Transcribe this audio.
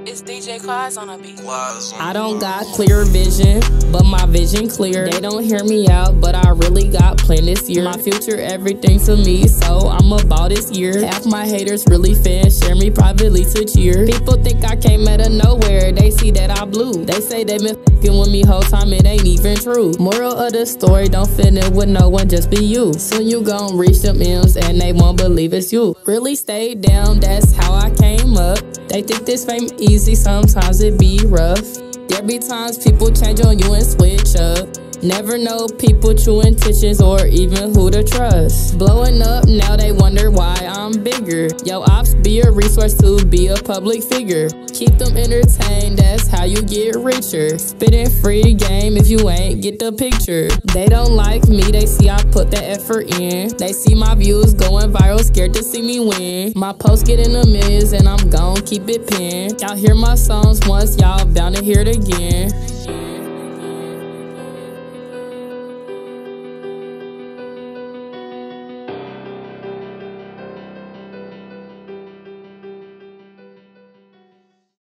It's DJ Quaz on a beat. I don't got clear vision, but my vision clear. They don't hear me out, but I really got planned this year. My future, everything to me, so I'm about this year. Half my haters really fans, share me privately to cheer. People think I came out of nowhere, they see that I blew. They say they been fucking with me whole time, it ain't even true. Moral of the story, don't fit in with no one, just be you. Soon you gon' reach them M's and they won't believe it's you. Really stayed down, that's how I came up. They think this fame easy, sometimes it be rough. There be times people change on you and switch up. Never know people true intentions or even who to trust. Blowing up, now they wonder why I'm bigger. Yo, ops be a resource to be a public figure. Keep them entertained, that's how you get richer. Spitting free game if you ain't get the picture. They don't like me, they see I put that effort in. They see my views going viral, scared to see me win. My posts get in the millions and I'm gon' keep it pinned. Y'all hear my songs once, y'all bound to hear it again.